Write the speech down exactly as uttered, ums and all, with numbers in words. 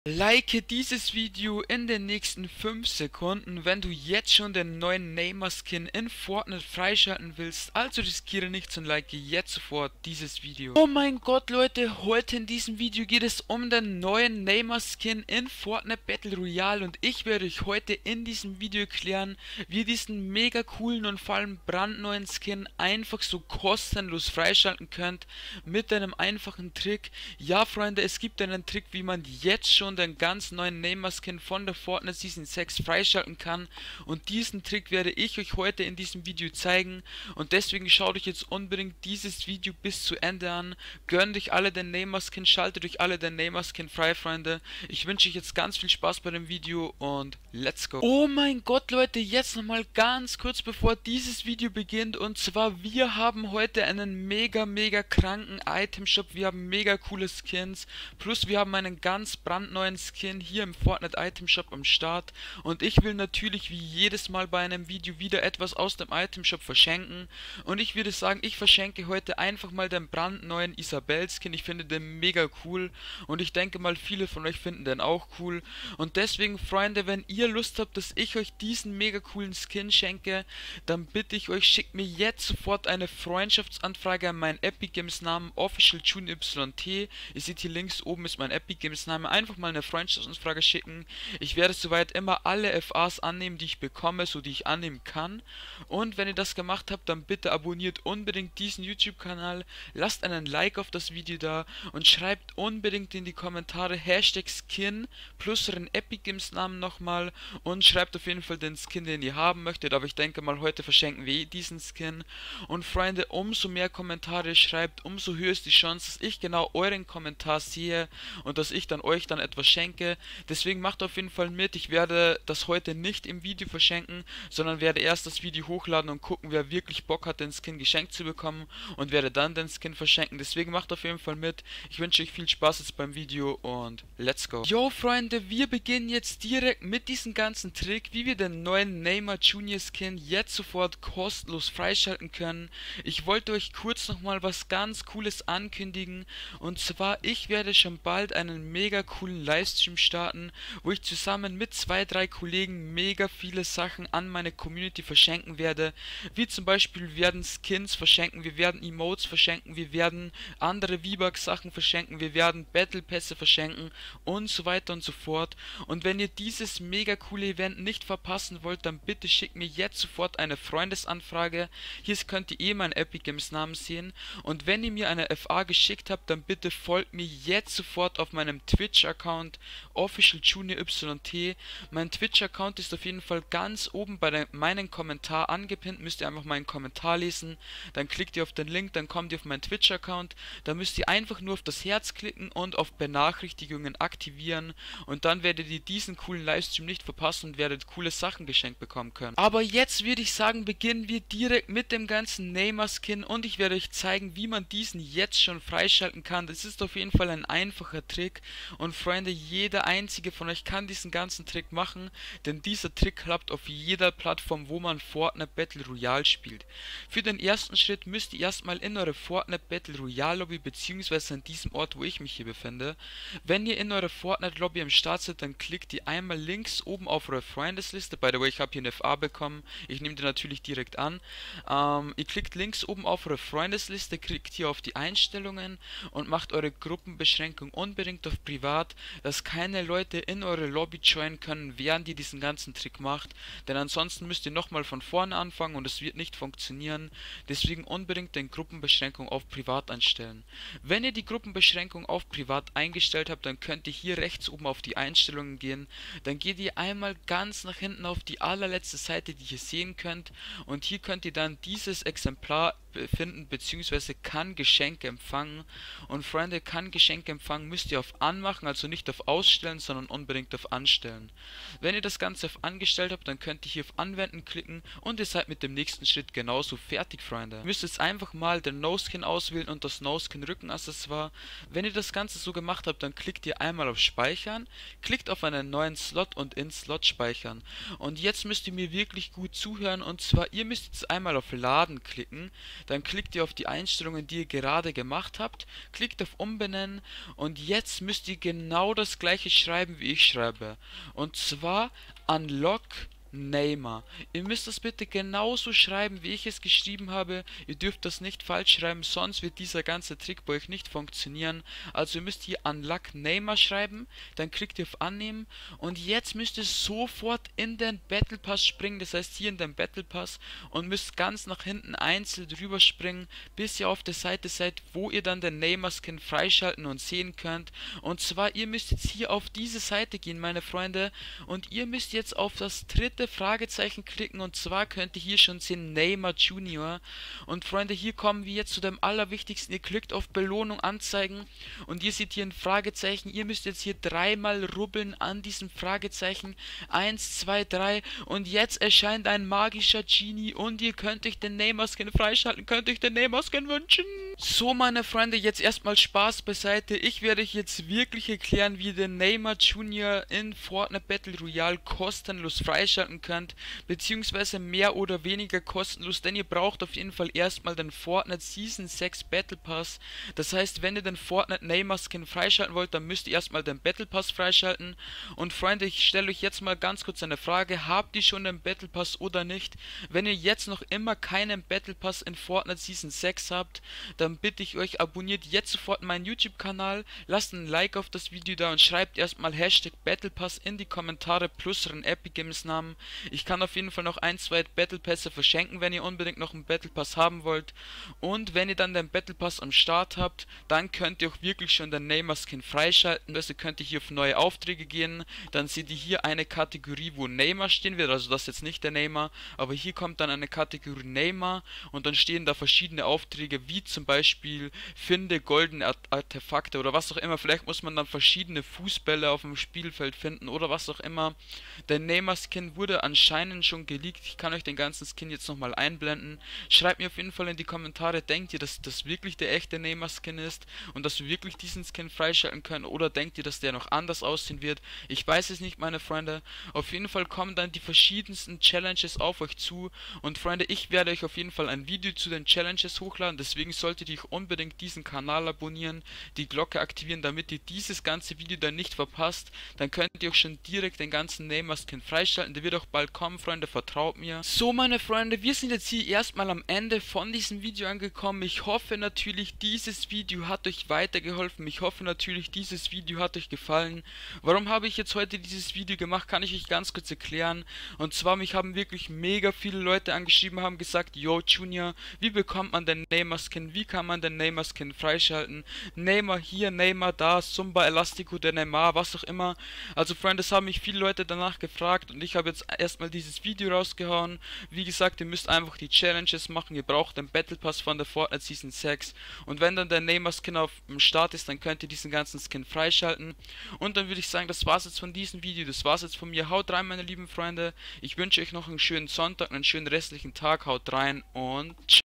Like dieses Video in den nächsten fünf Sekunden, wenn du jetzt schon den neuen Neymar-Skin in Fortnite freischalten willst. Also riskiere nichts und like jetzt sofort dieses Video. Oh mein Gott, Leute, heute in diesem Video geht es um den neuen Neymar-Skin in Fortnite Battle Royale. Und ich werde euch heute in diesem Video erklären, wie ihr diesen mega coolen und vor allem brandneuen Skin einfach so kostenlos freischalten könnt. Mit einem einfachen Trick. Ja, Freunde, es gibt einen Trick, wie man jetzt schon den ganz neuen Neymar-Skin von der Fortnite Season sechs freischalten kann, und diesen Trick werde ich euch heute in diesem Video zeigen, und deswegen schaut euch jetzt unbedingt dieses Video bis zu Ende an. Gönnt euch alle den Neymar-Skin, schaltet euch alle den Neymar-Skin frei, Freunde. Ich wünsche euch jetzt ganz viel Spaß bei dem Video und let's go. Oh mein Gott, Leute, jetzt nochmal ganz kurz bevor dieses Video beginnt, und zwar wir haben heute einen mega mega kranken Item-Shop. Wir haben mega coole Skins, plus wir haben einen ganz brandneuen Skin hier im Fortnite Item Shop am Start, und ich will natürlich wie jedes Mal bei einem Video wieder etwas aus dem Item Shop verschenken, und ich würde sagen, ich verschenke heute einfach mal den brandneuen Isabel Skin. Ich finde den mega cool und ich denke mal, viele von euch finden den auch cool, und deswegen, Freunde, wenn ihr Lust habt, dass ich euch diesen mega coolen Skin schenke, dann bitte ich euch, schickt mir jetzt sofort eine Freundschaftsanfrage an meinen Epic Games Namen Official June Y T. Ihr seht hier links oben ist mein Epic Games Name. Einfach mal eine Freundschaftsanfrage schicken. Ich werde soweit immer alle F As annehmen, die ich bekomme, so die ich annehmen kann. Und wenn ihr das gemacht habt, dann bitte abonniert unbedingt diesen YouTube-Kanal, lasst einen Like auf das Video da und schreibt unbedingt in die Kommentare Hashtag Skin plus euren Epic Games Namen nochmal, und schreibt auf jeden Fall den Skin, den ihr haben möchtet. Aber ich denke mal, heute verschenken wir eh diesen Skin. Und Freunde, umso mehr Kommentare ihr schreibt, umso höher ist die Chance, dass ich genau euren Kommentar sehe und dass ich dann euch dann etwas schenke. Deswegen macht auf jeden Fall mit. Ich werde das heute nicht im Video verschenken, sondern werde erst das Video hochladen und gucken, wer wirklich Bock hat, den Skin geschenkt zu bekommen, und werde dann den Skin verschenken. Deswegen macht auf jeden Fall mit. Ich wünsche euch viel Spaß jetzt beim Video und let's go. Yo, Freunde, wir beginnen jetzt direkt mit diesem ganzen Trick, wie wir den neuen Neymar Junior Skin jetzt sofort kostenlos freischalten können. Ich wollte euch kurz nochmal was ganz Cooles ankündigen, und zwar, ich werde schon bald einen mega coolen Livestream starten, wo ich zusammen mit zwei, drei Kollegen mega viele Sachen an meine Community verschenken werde, wie zum Beispiel, wir werden Skins verschenken, wir werden Emotes verschenken, wir werden andere V-Bucks Sachen verschenken, wir werden Battle Pässe verschenken und so weiter und so fort. Und wenn ihr dieses mega coole Event nicht verpassen wollt, dann bitte schickt mir jetzt sofort eine Freundesanfrage. Hier könnt ihr eh meinen Epic Games Namen sehen, und wenn ihr mir eine F A geschickt habt, dann bitte folgt mir jetzt sofort auf meinem Twitch-Account Official Junior Y T. Mein Twitch-Account ist auf jeden Fall ganz oben bei der, meinen Kommentar angepinnt. Müsst ihr einfach meinen Kommentar lesen, dann klickt ihr auf den Link, dann kommt ihr auf meinen Twitch-Account. Da müsst ihr einfach nur auf das Herz klicken und auf Benachrichtigungen aktivieren, und dann werdet ihr diesen coolen Livestream nicht verpassen und werdet coole Sachen geschenkt bekommen können. Aber jetzt würde ich sagen, beginnen wir direkt mit dem ganzen Neymar-Skin, und ich werde euch zeigen, wie man diesen jetzt schon freischalten kann. Das ist auf jeden Fall ein einfacher Trick, und Freunde, jeder einzige von euch kann diesen ganzen Trick machen, denn dieser Trick klappt auf jeder Plattform, wo man Fortnite Battle Royale spielt. Für den ersten Schritt müsst ihr erstmal in eure Fortnite Battle Royale Lobby, beziehungsweise an diesem Ort, wo ich mich hier befinde. Wenn ihr in eurer Fortnite Lobby am Start seid, dann klickt ihr einmal links oben auf eure Freundesliste. By the way, ich habe hier eine F A bekommen, ich nehme die natürlich direkt an. Ähm, ihr klickt links oben auf eure Freundesliste, klickt hier auf die Einstellungen und macht eure Gruppenbeschränkung unbedingt auf privat, dass keine Leute in eure Lobby joinen können, während ihr diesen ganzen Trick macht, denn ansonsten müsst ihr nochmal von vorne anfangen und es wird nicht funktionieren. Deswegen unbedingt den Gruppenbeschränkung auf privat einstellen. Wenn ihr die Gruppenbeschränkung auf privat eingestellt habt, dann könnt ihr hier rechts oben auf die Einstellungen gehen, dann geht ihr einmal ganz nach hinten auf die allerletzte Seite, die ihr sehen könnt, und hier könnt ihr dann dieses Exemplar finden, beziehungsweise kann Geschenke empfangen. Und Freunde, kann Geschenke empfangen müsst ihr auf anmachen, also nicht auf ausstellen, sondern unbedingt auf anstellen. Wenn ihr das Ganze auf angestellt habt, dann könnt ihr hier auf anwenden klicken, und ihr seid mit dem nächsten Schritt genauso fertig, Freunde. Ihr müsst jetzt einfach mal den No-Skin auswählen und das No-Skin Rückenaccessoire. Wenn ihr das Ganze so gemacht habt, dann klickt ihr einmal auf Speichern, klickt auf einen neuen Slot und in Slot speichern. Und jetzt müsst ihr mir wirklich gut zuhören, und zwar, ihr müsst jetzt einmal auf Laden klicken. dann klickt ihr auf die Einstellungen, die ihr gerade gemacht habt, klickt auf Umbenennen und jetzt müsst ihr genau das gleiche schreiben, wie ich schreibe. Und zwar Unlock Neymar. Ihr müsst das bitte genauso schreiben, wie ich es geschrieben habe. Ihr dürft das nicht falsch schreiben, sonst wird dieser ganze Trick bei euch nicht funktionieren. Also ihr müsst hier Unlock Neymar schreiben, dann klickt ihr auf Annehmen und jetzt müsst ihr sofort in den Battle Pass springen, das heißt hier in den Battle Pass, und müsst ganz nach hinten einzeln drüber springen, bis ihr auf der Seite seid, wo ihr dann den Neymar Skin freischalten und sehen könnt. Und zwar, ihr müsst jetzt hier auf diese Seite gehen, meine Freunde, und ihr müsst jetzt auf das dritte Fragezeichen klicken, und zwar könnt ihr hier schon sehen Neymar Junior. Und Freunde, hier kommen wir jetzt zu dem allerwichtigsten. Ihr klickt auf Belohnung anzeigen und ihr seht hier ein Fragezeichen. Ihr müsst jetzt hier dreimal rubbeln an diesem Fragezeichen. Eins, zwei, drei und jetzt erscheint ein magischer Genie und ihr könnt euch den Neymar Skin freischalten, könnt euch den Neymar Skin wünschen. So, meine Freunde, jetzt erstmal Spaß beiseite. Ich werde euch jetzt wirklich erklären, wie ihr den Neymar Junior in Fortnite Battle Royale kostenlos freischalten könnt, beziehungsweise mehr oder weniger kostenlos, denn ihr braucht auf jeden Fall erstmal den Fortnite Season sechs Battle Pass. Das heißt, wenn ihr den Fortnite Neymar Skin freischalten wollt, dann müsst ihr erstmal den Battle Pass freischalten. Und Freunde, ich stelle euch jetzt mal ganz kurz eine Frage: Habt ihr schon den Battle Pass oder nicht? Wenn ihr jetzt noch immer keinen Battle Pass in Fortnite Season sechs habt, dann bitte ich euch, abonniert jetzt sofort meinen YouTube-Kanal, lasst ein Like auf das Video da und schreibt erstmal Hashtag Battle Pass in die Kommentare plus euren Epic Games Namen. Ich kann auf jeden Fall noch ein, zwei Battle Pässe verschenken, wenn ihr unbedingt noch einen Battle Pass haben wollt. Und wenn ihr dann den Battle Pass am Start habt, dann könnt ihr auch wirklich schon den Neymar Skin freischalten. Also könnt ihr hier auf neue Aufträge gehen, dann seht ihr hier eine Kategorie, wo Neymar stehen wird, also das ist jetzt nicht der Neymar, aber hier kommt dann eine Kategorie Neymar und dann stehen da verschiedene Aufträge, wie zum Beispiel finde goldene Artefakte oder was auch immer. Vielleicht muss man dann verschiedene Fußbälle auf dem Spielfeld finden oder was auch immer. Der Neymar Skin wurde anscheinend schon geleakt. Ich kann euch den ganzen Skin jetzt nochmal einblenden. Schreibt mir auf jeden Fall in die Kommentare, denkt ihr, dass das wirklich der echte Neymar Skin ist und dass wir wirklich diesen Skin freischalten können, oder denkt ihr, dass der noch anders aussehen wird? Ich weiß es nicht, meine Freunde. Auf jeden Fall kommen dann die verschiedensten Challenges auf euch zu und Freunde, ich werde euch auf jeden Fall ein Video zu den Challenges hochladen, deswegen solltet ihr unbedingt diesen Kanal abonnieren, die Glocke aktivieren, damit ihr dieses ganze Video dann nicht verpasst. Dann könnt ihr auch schon direkt den ganzen Neymar Skin freischalten, der wird auch bald kommen, Freunde, vertraut mir. So, meine Freunde, wir sind jetzt hier erstmal am Ende von diesem Video angekommen. Ich hoffe natürlich, dieses Video hat euch weitergeholfen. Ich hoffe natürlich, dieses Video hat euch gefallen. Warum habe ich jetzt heute dieses Video gemacht, kann ich euch ganz kurz erklären. Und zwar, mich haben wirklich mega viele Leute angeschrieben, haben gesagt, yo Junior, wie bekommt man den Neymar Skin, wie kann man den Neymar Skin freischalten, Neymar hier, Neymar da, Zumba Elastico, der Neymar, was auch immer. Also Freunde, das haben mich viele Leute danach gefragt und ich habe jetzt erstmal dieses Video rausgehauen. Wie gesagt, ihr müsst einfach die Challenges machen, ihr braucht den Battle Pass von der Fortnite Season sechs und wenn dann der Neymar Skin auf dem Start ist, dann könnt ihr diesen ganzen Skin freischalten. Und dann würde ich sagen, das war's jetzt von diesem Video, das war's jetzt von mir. Haut rein, meine lieben Freunde, ich wünsche euch noch einen schönen Sonntag, einen schönen restlichen Tag, haut rein und ciao.